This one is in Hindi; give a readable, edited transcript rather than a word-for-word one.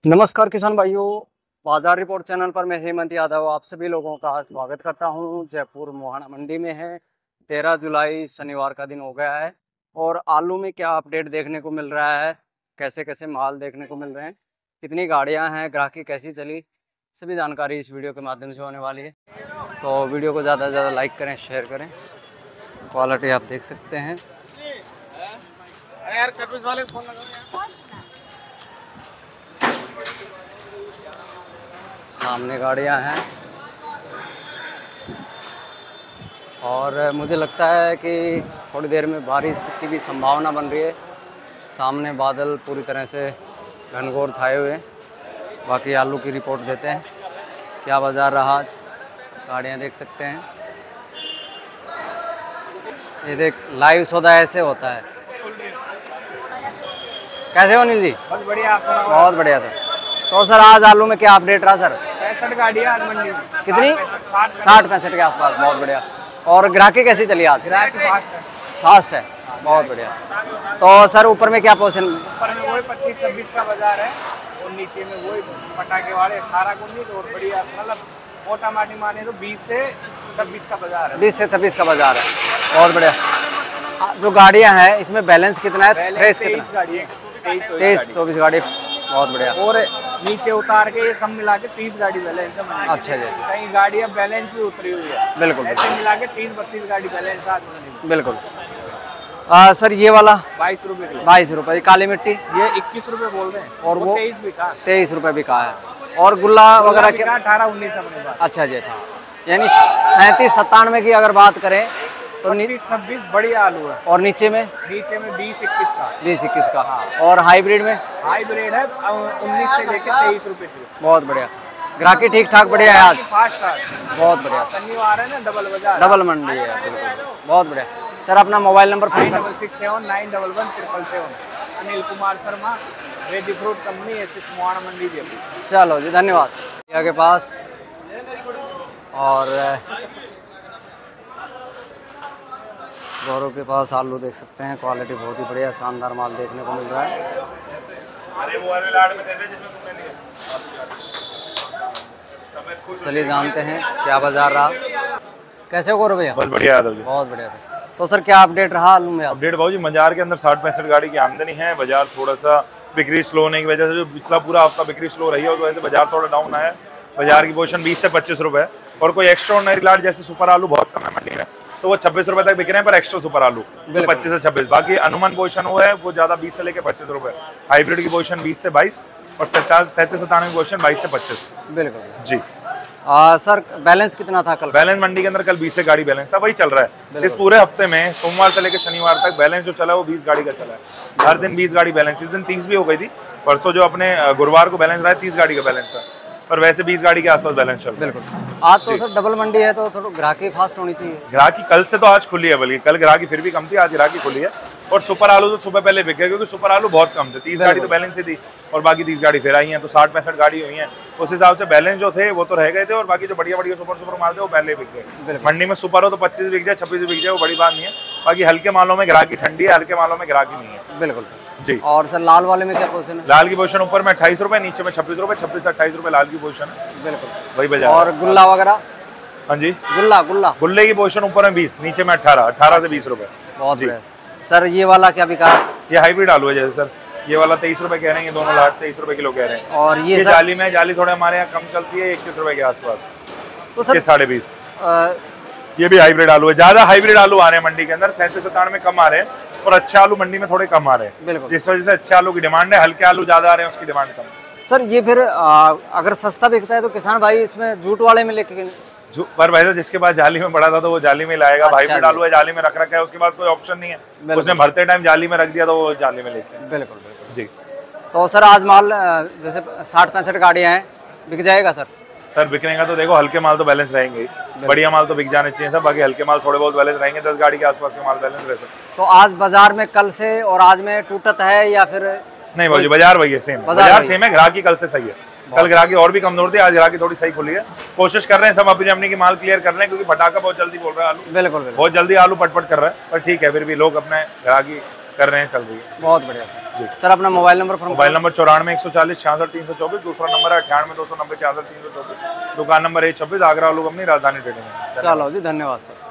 नमस्कार किसान भाइयों, बाजार रिपोर्ट चैनल पर मैं हेमंत यादव आप सभी लोगों का स्वागत करता हूं। जयपुर मोहाना मंडी में है। 13 जुलाई शनिवार का दिन हो गया है और आलू में क्या अपडेट देखने को मिल रहा है, कैसे कैसे माल देखने को मिल रहे हैं, कितनी गाड़ियां हैं, ग्राहकी कैसी चली, सभी जानकारी इस वीडियो के माध्यम से होने वाली है। तो वीडियो को ज़्यादा से ज़्यादा लाइक करें, शेयर करें। क्वालिटी आप देख सकते हैं। सामने गाड़ियां हैं और मुझे लगता है कि थोड़ी देर में बारिश की भी संभावना बन रही है। सामने बादल पूरी तरह से घनघोर छाए हुए हैं। बाकी आलू की रिपोर्ट देते हैं, क्या बाज़ार रहा आज। गाड़ियां देख सकते हैं। ये देख, लाइव सौदा ऐसे होता है। कैसे हो अनिल जी? बहुत बढ़िया। बहुत बढ़िया सर। तो सर आज आलू में क्या अपडेट रहा सर? 65 गाड़ियाँ आज मंडी में। कितनी? 60-65 के आसपास। बहुत बढ़िया। और ग्राहकी कैसी चली आज? फास्ट है। बहुत बढ़िया। तो सर ऊपर में क्या पोजीशन? ऊपर में वही 25-26 का बाजार है और नीचे में वही पटाखे वाले 18-19 और बढ़िया, मतलब मोटा माटी माने तो 20 से 26 का बाजार है। 20 से 26 का बाजार है। बहुत बढ़िया। जो गाड़ियाँ हैं इसमें बैलेंस कितना है? फ्रेश कितना? 23-24 गाड़ी। बहुत बढ़िया। और नीचे उतार के ये सब मिला के 30 गाड़ी बैलेंस है। अच्छा जी। कहीं गाड़ियाँ बैलेंस भी उतरी हुई है। बिल्कुल। ऐसे मिला के 30-32 गाड़ी बैलेंस आज मंडी। बिल्कुल। सर ये वाला 22 रुपये किलो। 22 रुपये। काली मिट्टी ये 21 रुपये बोल रहे हैं और वो 23 बिका। 23 रुपये बिका है। और गुल्ला वगैरह क्या? 18-19 अपने पास। अच्छा जी। अच्छा, यानी 37-97 की अगर बात करें तो 25-26 बढ़िया आलू है। और नीचे में 20-21 का। 20-21 का। और हाइब्रिड में? हाइब्रिड है 19 से लेकर 23 रुपये किलो। बहुत बढ़िया। ग्राहकी ठीक ठाक बढ़िया है आज? फास्ट है। बहुत बढ़िया। शनिवार है ना, डबल बाजार, डबल मंडी है। बिल्कुल। बहुत बढ़िया। सर अपना mobile number? 9667911777। Anil Kumar Sharma, ready fruit company, SS Mohana Mandi Jaipur. चलो जी, धन्यवाद। भैया के पास और गौरव के पास आलू देख सकते हैं। क्वालिटी बहुत ही बढ़िया, शानदार माल देखने को मिल रहा है। चलिए जानते हैं क्या बाजार रहा। कैसे हो गौरव भैया? बहुत बढ़िया यादव जी। बहुत बढ़िया सर। तो सर क्या अपडेट रहा आलू में? अपडेट भाव जी, बाजार के अंदर 60-65 गाड़ी की आमदनी है। बाजार थोड़ा सा बिक्री स्लो होने की वजह से, जो पिछला पूरा हफ्ता बिक्री स्लो रही है उस वजह से बाजार थोड़ा डाउन आया है। बाजार की पोजीशन 20 से 25 रुपए है। और कोई एक्स्ट्राऑर्डिनरी लाट जैसे सुपर आलू बहुत कम है मंडी में, तो वो 26 रुपए तक बिक रहे हैं। पर एक्स्ट्रा सुपर आलू तो 25 से 26। बाकी अनुमान पोजीशन वो है, वो ज्यादा 20 से लेकर 25 रुपए। हाइब्रिड की पोजीशन 20 से 22 और 37-97 की पोजीशन 22 से 25। बिल्कुल जी। सर बैलेंस कितना था कल? बैलेंस मंडी के अंदर कल 20 से गाड़ी बैलेंस था, वही चल रहा है इस पूरे हफ्ते में। सोमवार से लेकर शनिवार तक बैलेंस जो चला है वो 20 गाड़ी का चला है। हर दिन 20 गाड़ी बैलेंस। इस दिन 30 भी हो गई थी। परसों जो अपने गुरुवार को बैलेंस रहा है 30 गाड़ी का बैलेंस था, पर वैसे 20 गाड़ी के आसपास बैलेंस चल रहा है। बिल्कुल। आज तो सर डबल मंडी है तो थोड़ा ग्राहकी फास्ट होनी चाहिए। ग्राहकी कल से तो आज खुली है, बल्कि कल ग्राहकी फिर भी कम थी, आज ग्राहकी खुली है। और सुपर आलू तो सुबह पहले बिक गए, क्योंकि सुपर आलू बहुत कम थे। 30 गाड़ी तो बैलेंस ही थी और बाकी 30 गाड़ी फिर आई हैं, तो 60-65 गाड़ी हुई हैं। उस हिसाब से बैलेंस जो थे वो तो रह गए थे, और बाकी जो बढ़िया बढ़िया सुपर माल थे वो पहले बिक गए। मंडी में सुपर हो तो 25 बिक जाए, 26 बिक जाए, वो बड़ी बात नहीं है। बाकी हल्के मालों में ग्राहकी ठंडी है, हल्के मालों में ग्राहकी नहीं है। बिल्कुल जी। और सर लाल वाले में क्या पोजीशन है? लाल की पोजीशन ऊपर में 28 रुपए, नीचे में 26 रुपए, 26 से 28 रुपए लाल की पोजीशन है। बिल्कुल वही बाजार। और गुल्ला वगैरह? हाँ जी। गुल्ले की पोजीशन ऊपर में 20, नीचे में 18 से 20 रुपए। बहुत बढ़िया। सर ये वाला क्या बिका? ये हाइब्रिड आलू है जैसे सर। ये वाला 23 रुपए कह रहे हैं, ये दोनों लाट 23 रुपए किलो कह रहे हैं। और ये जाली में, जाली थोड़े हमारे यहाँ कम चलती है, 21 रुपए के आसपास। तो सर 20.5। ये भी हाइब्रिड आलू है। ज्यादा हाइब्रिड आलू आ रहे हैं मंडी के अंदर, 37-97 में कम आ रहे हैं, और अच्छे आलू मंडी में थोड़े कम आ रहे हैं। बिल्कुल। जिस वजह से अच्छे आलू की डिमांड है, हल्के आलू ज्यादा आ रहे हैं, उसकी डिमांड कम। सर ये फिर अगर सस्ता बिकता है तो किसान भाई इसमें जूट वाले में लेके? पर भाई जिसके पास जाली में पड़ा था तो वो जाली में लाएगा। अच्छा, हाइब्रिड आलू है, जाली में रख रखा है, उसके बाद कोई ऑप्शन नहीं है। उसने भरते टाइम जाली में रख दिया तो वो जाली में लेते हैं। बिल्कुल बिल्कुल जी। तो सर आज माल जैसे 60-65 गाड़ियाँ हैं, बिक जाएगा सर? सर बिकने का तो देखो, हल्के माल तो बैलेंस रहेंगे ही, बढ़िया माल तो बिक जाने चाहिए सब। बाकी हल्के माल थोड़े बहुत बैलेंस रहेंगे, 10 गाड़ी के आसपास के माल बैलेंस रह सकते। तो आज बाजार में कल से और आज में टूटत है या फिर नहीं? भाई बाजार वही है, सेम बाजार सेम है। ग्राहकी कल से सही है। कल ग्राहकी और भी कमजोर थी, आज ग्राहकी थोड़ी सही खुली है। कोशिश कर रहे हैं सब अपनी अपनी की माल क्लियर कर रहे हैं, क्योंकि फटाका बहुत जल्दी बोल रहा है आलू। बिल्कुल बहुत जल्दी आलू पटपट कर रहा है, पर ठीक है, फिर भी लोग अपने ग्राहकी कर रहे हैं, चल रही है। बहुत बढ़िया। जी। सर अपना mobile number form mobile number 94 140 66 324, दूसरा नंबर है 98 290 64 324, दुकान नंबर A26, आगरा आलू कंपनी, राजधानी ट्रेडिंग। चलो जी, धन्यवाद सर।